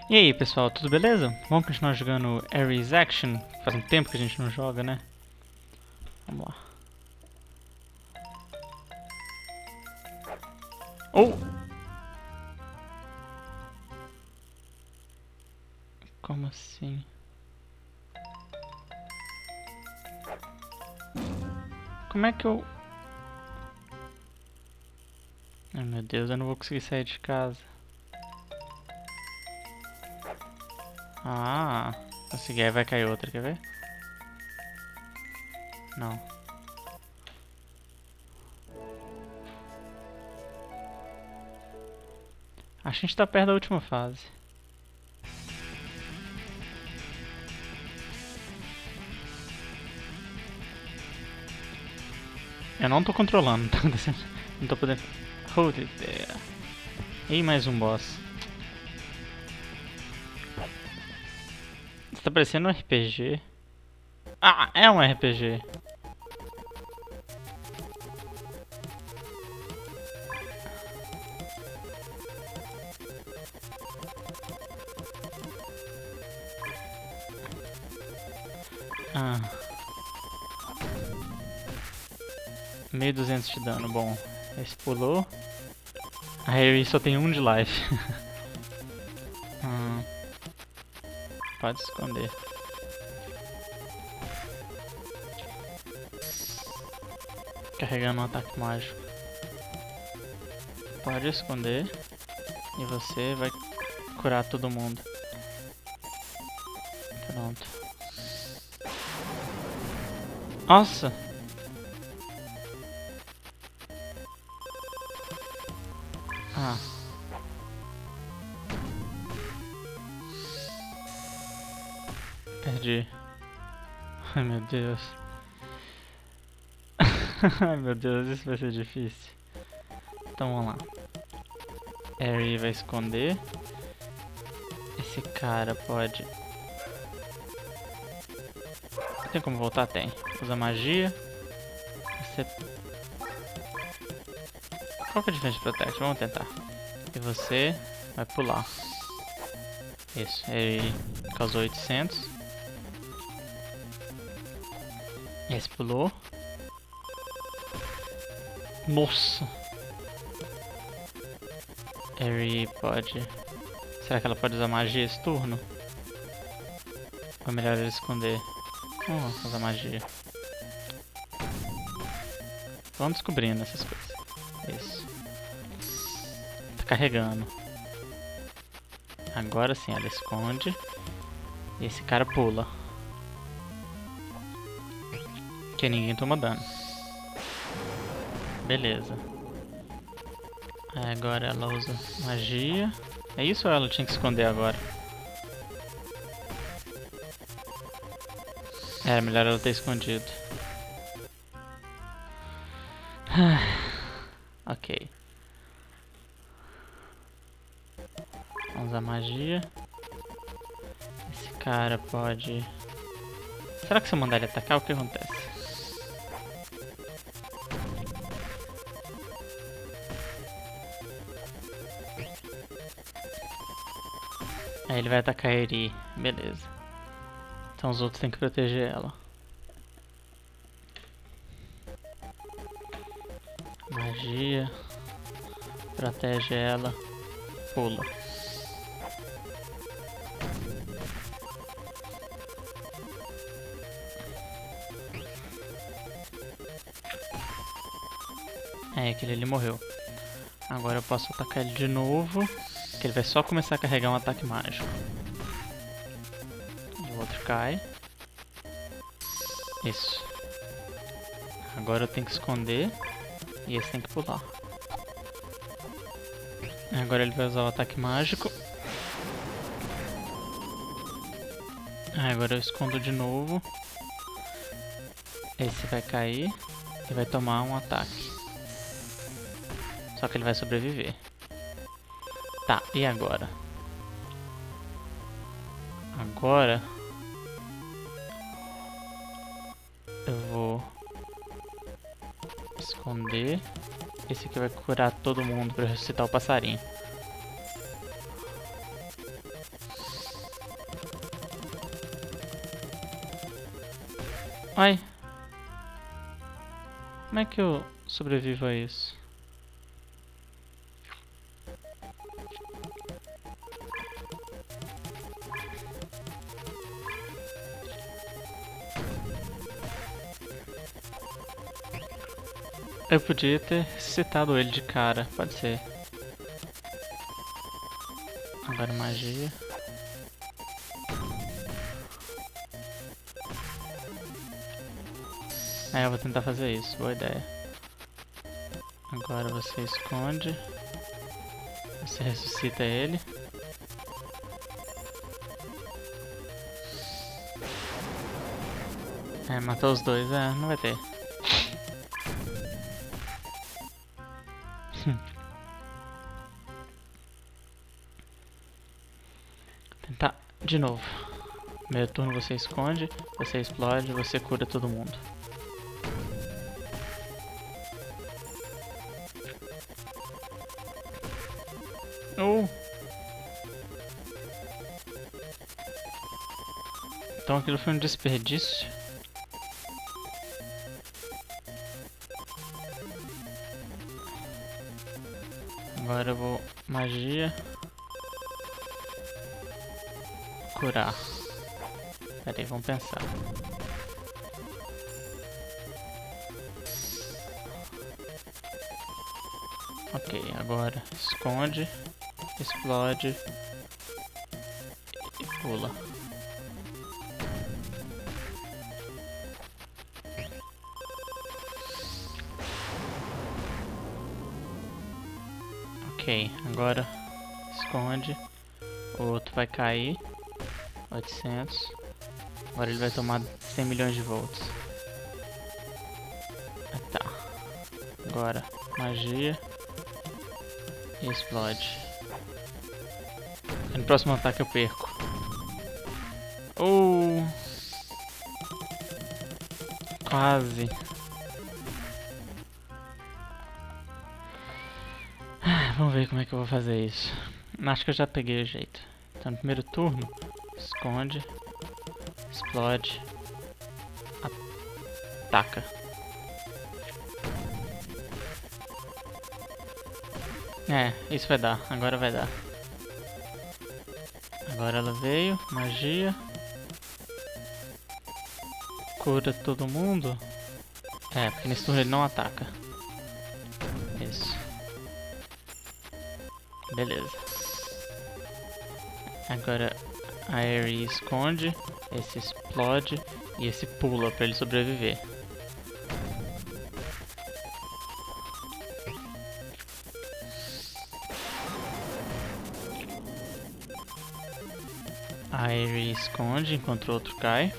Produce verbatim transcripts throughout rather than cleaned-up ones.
E aí pessoal, tudo beleza? Vamos continuar jogando Ares Action? Faz um tempo que a gente não joga, né? Vamos lá. Oh! Como assim? Como é que eu... Ai meu Deus, eu não vou conseguir sair de casa. Ah, consegui, aí vai cair outra, quer ver? Não. Acho que a gente tá perto da última fase. Eu não tô controlando, tá acontecendo? Não tô podendo... Hold it there. E mais um boss. Isso tá parecendo um R P G. Ah, é um R P G. Ah. mil e duzentos de dano, bom. Esse pulou. A Harry só tem um de life. hum. Pode esconder. Carregando um ataque mágico. Pode esconder. E você vai curar todo mundo. Pronto. Nossa! Ah. Perdi. Ai meu Deus. Ai meu Deus, isso vai ser difícil. Então vamos lá. Harry vai esconder. Esse cara pode... Tem como voltar? Tem. Usa magia. Você... Qual que é a diferença de protect? Vamos tentar. E você vai pular. Isso. Ele causou oitocentos. Esse pulou. Nossa! Harry pode... Será que ela pode usar magia esse turno? Ou é melhor ele esconder? Vamos usar magia. Vamos descobrindo essas coisas. Isso. Tá carregando. Agora sim, ela esconde. E esse cara pula. Que ninguém toma dano. Beleza. Aí agora ela usa magia. É isso ou ela tinha que esconder agora? Era melhor ela ter escondido. Ok. Vamos usar magia. Esse cara pode... Será que se eu mandar ele atacar, o que acontece? Aí ele vai atacar a Eri. Beleza. Então os outros têm que proteger ela. Magia. Protege ela. Pula. É, aquele ali morreu. Agora eu posso atacar ele de novo. Que ele vai só começar a carregar um ataque mágico. E o outro cai. Isso. Agora eu tenho que esconder. E esse tem que pular. Agora ele vai usar o ataque mágico. Agora eu escondo de novo. Esse vai cair. E vai tomar um ataque. Só que ele vai sobreviver. Tá, e agora? Agora... Eu vou... esconder. Esse aqui vai curar todo mundo pra ressuscitar o passarinho. Ai. Como é que eu sobrevivo a isso? Eu podia ter citado ele de cara, pode ser. Agora magia. É, eu vou tentar fazer isso, boa ideia. Agora você esconde. Você ressuscita ele. É, matou os dois, é, não vai ter. Tentar de novo. Primeiro turno você esconde, você explode, você cura todo mundo. Oh. Então aquilo foi um desperdício. Agora eu vou magia. Curar. Pera aí, vamos pensar. Ok, agora esconde, explode e pula. Ok, agora esconde, o outro vai cair, oitocentos, agora ele vai tomar cem milhões de volts. Ah, tá, agora magia e explode. No próximo ataque eu perco. Oh, quase. Vamos ver como é que eu vou fazer isso. Acho que eu já peguei o jeito. Então, no primeiro turno, esconde, explode, ataca. É, isso vai dar. Agora vai dar. Agora ela veio, magia. Cura todo mundo. É, porque nesse turno ele não ataca. Isso. Beleza. Agora a Aerie esconde, esse explode e esse pula pra ele sobreviver. A Aerie esconde enquanto o outro cai.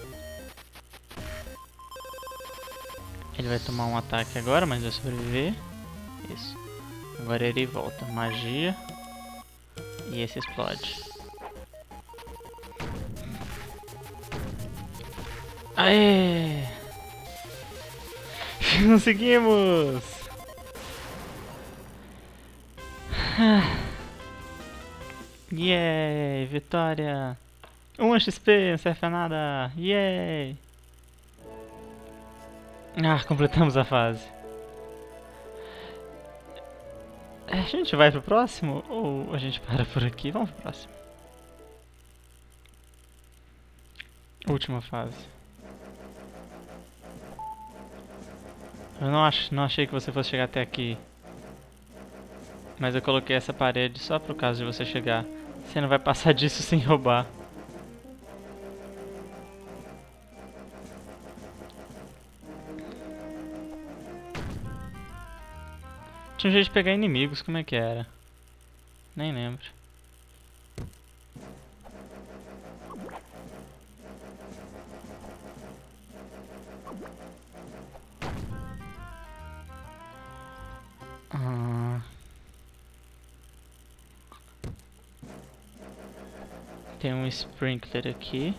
Ele vai tomar um ataque agora, mas vai sobreviver. Isso. Agora ele volta. Magia. E esse explode. Aê! Conseguimos! Yay! Vitória! um X P, não serve pra nada! Yay! Ah, completamos a fase. A gente vai pro próximo ou a gente para por aqui? Vamos pro próximo. Última fase. Eu não, ach, não achei que você fosse chegar até aqui. Mas eu coloquei essa parede só pro caso de você chegar. Você não vai passar disso sem roubar. Tinha um jeito de pegar inimigos, como é que era? Nem lembro. Ah. Tem um sprinkler aqui.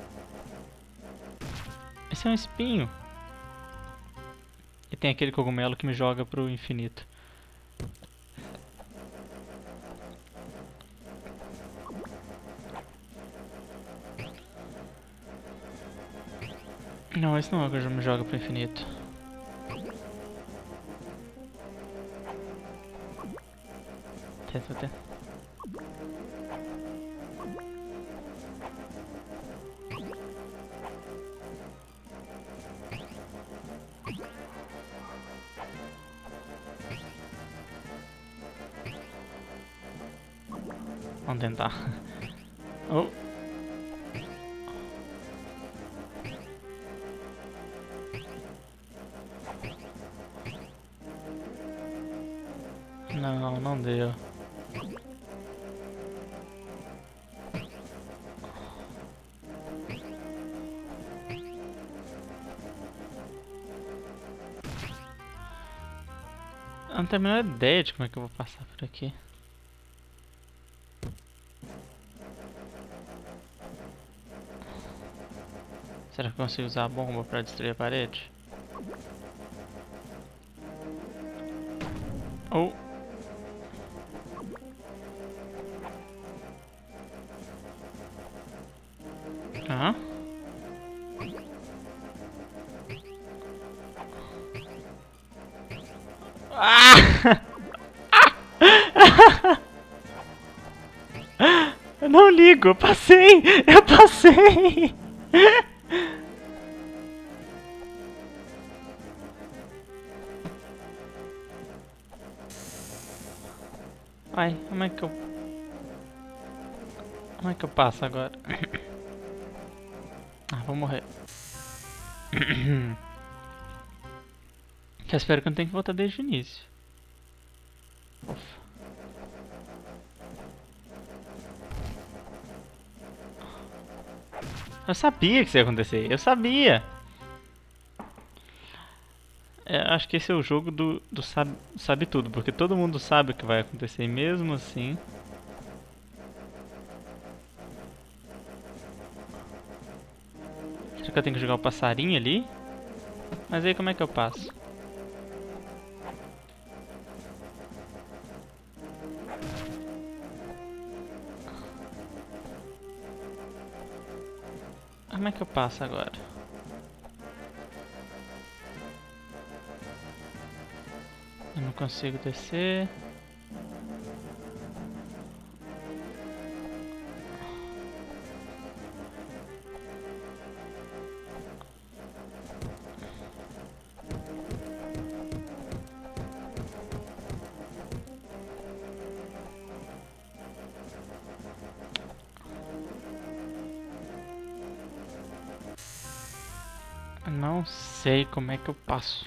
Esse é um espinho. E tem aquele cogumelo que me joga pro infinito. Não, esse não é o que eu me jogo pro infinito. Tenta, tenta. Vamos tentar. Oh. Não, não deu. Eu não tenho a menor ideia de como é que eu vou passar por aqui. Será que eu consigo usar a bomba pra destruir a parede? Oh! Hã? Ah! Eu não ligo, eu passei! Eu passei! Ai, como é que eu... Como é que eu passo agora? Ah, vou morrer. Eu espero que eu não tenha que voltar desde o início. Ufa. Eu sabia que isso ia acontecer, eu sabia! É, acho que esse é o jogo do, do sabe, sabe tudo, porque todo mundo sabe o que vai acontecer, e mesmo assim... Será que eu tenho que jogar o passarinho ali? Mas aí como é que eu passo? Como é que eu passo agora? Eu não consigo descer. Não sei como é que eu passo.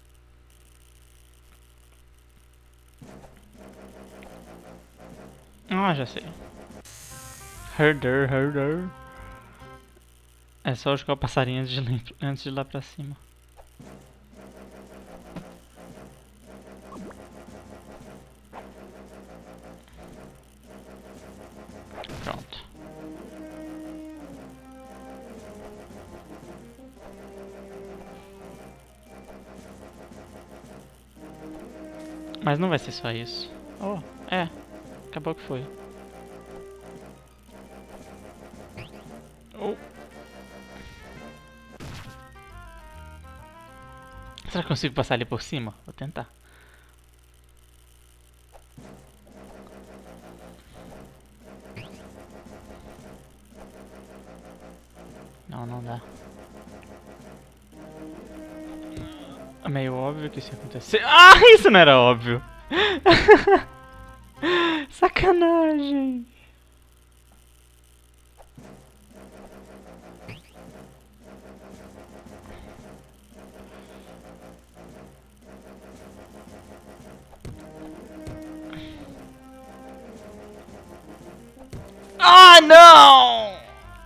Ah, já sei. Herder, herder. É só jogar o passarinho antes de, lá- antes de ir lá pra cima. Pronto. Mas não vai ser só isso. Oh, é. Acabou que foi. Oh. Será que eu consigo passar ali por cima? Vou tentar. Não, não dá. É meio óbvio que isso ia acontecer. Ah, isso não era óbvio. Sacanagem. Ah, não!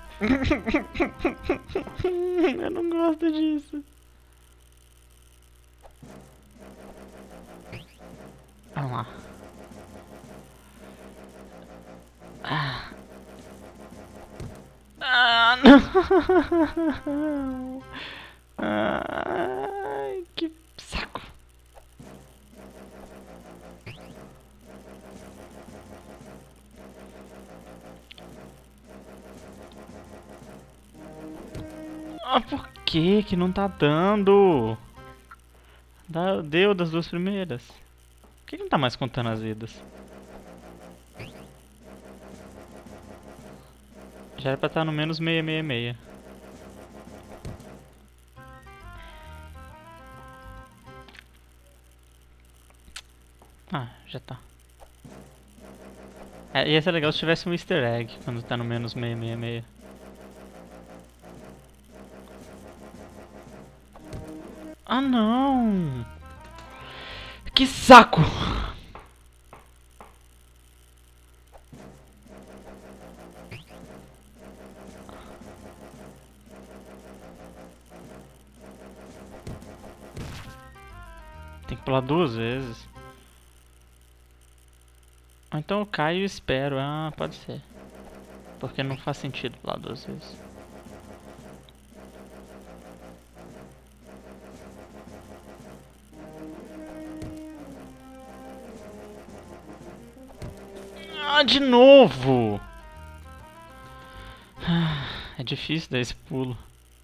Eu não gosto disso. Vamos lá. Ah, ah não! Ai, que saco! Ah, por que que não tá dando? Dá- Deu das duas primeiras. Por que que não tá mais contando as vidas? Já era pra estar no menos seiscentos e sessenta e seis. Ah, já tá. É, ia ser legal se tivesse um easter egg quando tá no menos seiscentos e sessenta e seis. Ah não! Que saco! Tem que pular duas vezes. Ou então eu caio e espero. Ah, pode ser. Porque não faz sentido pular duas vezes. Ah, de novo! Ah, é difícil dar esse pulo.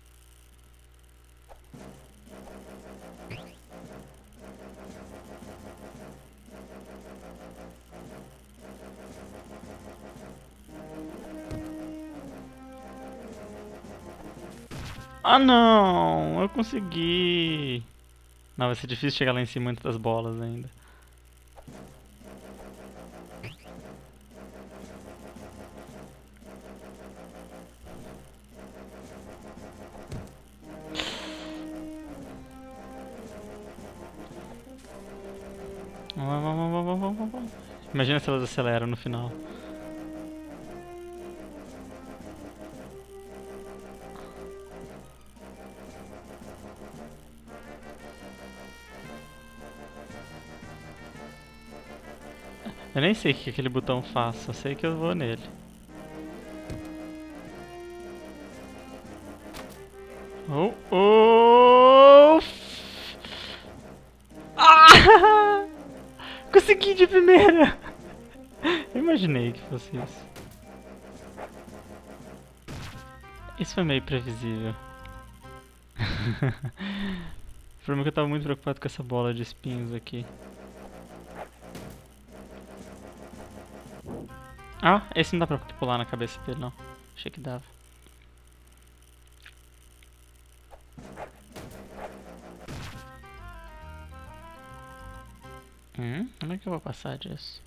Ah não! Eu consegui! Não, vai ser difícil chegar lá em cima antes das bolas ainda. Vamos, vamos, vamos, vamos, vamos. Imagina se elas aceleram no final. Eu nem sei o que aquele botão faz, só sei que eu vou nele. Oh, oh! Ah! Consegui de primeira! Eu imaginei que fosse isso. Isso foi meio previsível. O problema é que eu tava muito preocupado com essa bola de espinhos aqui. Ah, esse não dá pra pular na cabeça dele, não. Achei que dava. Hum, como é que eu vou passar disso?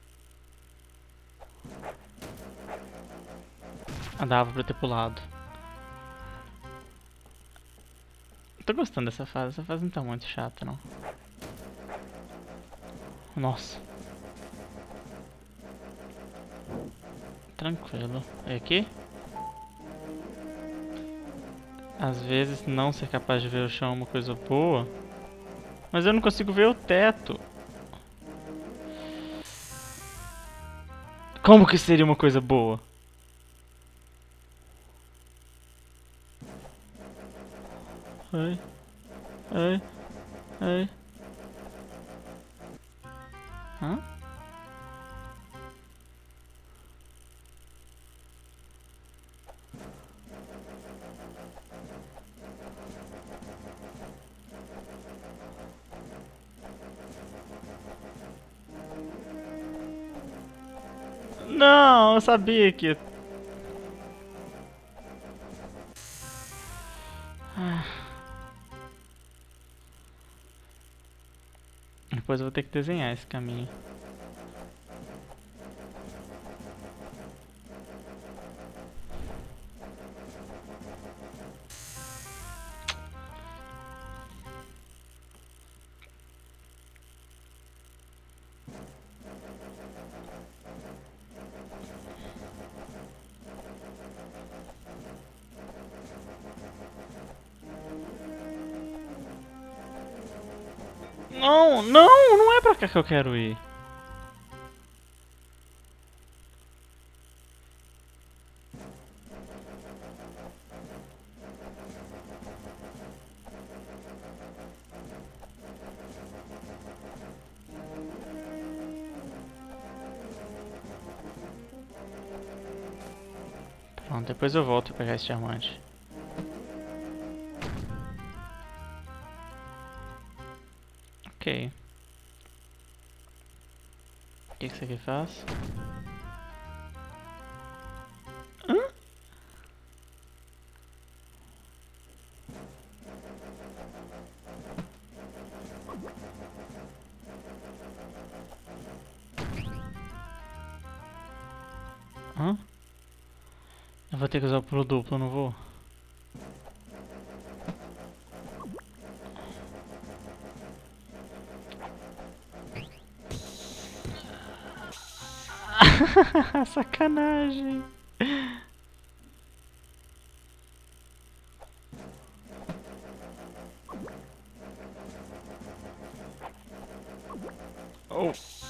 Ah, dava pra ter pulado. Tô gostando dessa fase, essa fase não tá muito chata, não. Nossa. Tranquilo. É aqui? Às vezes não ser capaz de ver o chão é uma coisa boa. Mas eu não consigo ver o teto. Como que seria uma coisa boa? Ai, ai, ai. Hã? Não, eu sabia que... Ah. Depois eu vou ter que desenhar esse caminho. Não, não, não é pra cá que eu quero ir. Pronto, depois eu volto pra pegar esse diamante. Ok. O que que isso aqui faz? Hã? Hã? Eu vou ter que usar o pulo duplo, não vou? Sacanagem. Oh.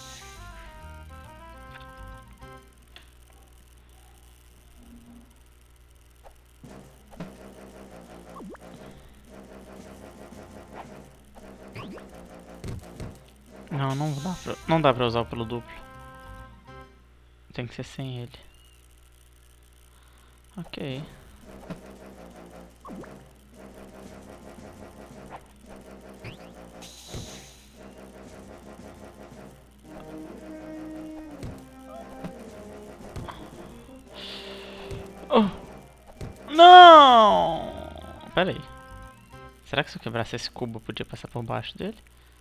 Não, não dá pra, não dá pra usar o pulo duplo. Tem que ser sem ele. Ok. Oh. Não! Pera aí. Será que se eu quebrasse esse cubo eu podia passar por baixo dele?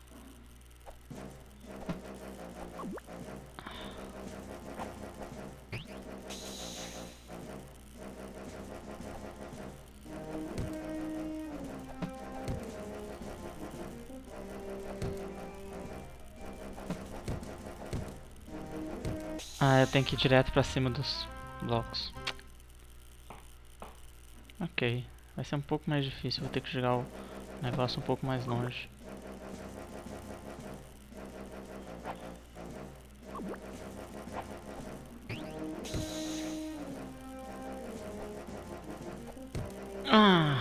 Ah, eu tenho que ir direto pra cima dos blocos. Ok, vai ser um pouco mais difícil, vou ter que jogar o negócio um pouco mais longe. Ah.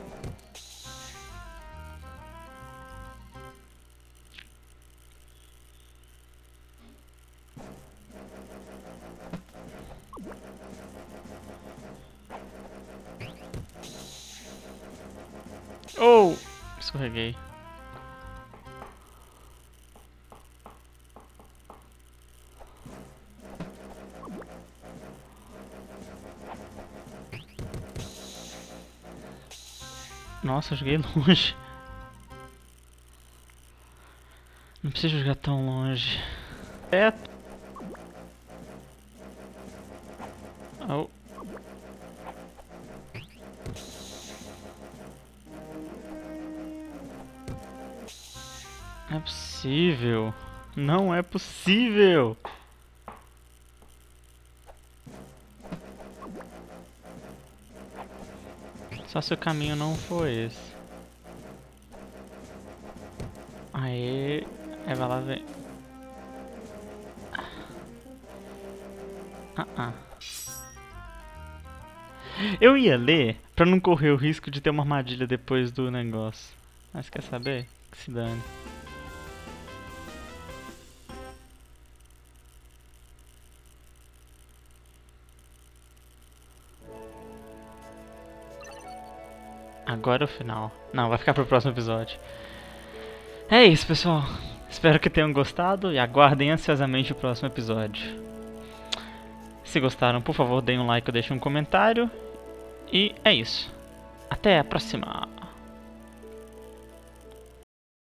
Oh! Escorreguei. Nossa, eu joguei longe. Não precisa jogar tão longe. É. Oh. Não é possível. Não é possível. Só se o caminho não for esse. Aê. Aí vai lá ver. Ah, ah. Eu ia ler pra não correr o risco de ter uma armadilha depois do negócio. Mas quer saber? Que se dane. Agora é o final. Não, vai ficar pro próximo episódio. É isso, pessoal. Espero que tenham gostado e aguardem ansiosamente o próximo episódio. Se gostaram, por favor, deem um like ou deixem um comentário. E é isso. Até a próxima.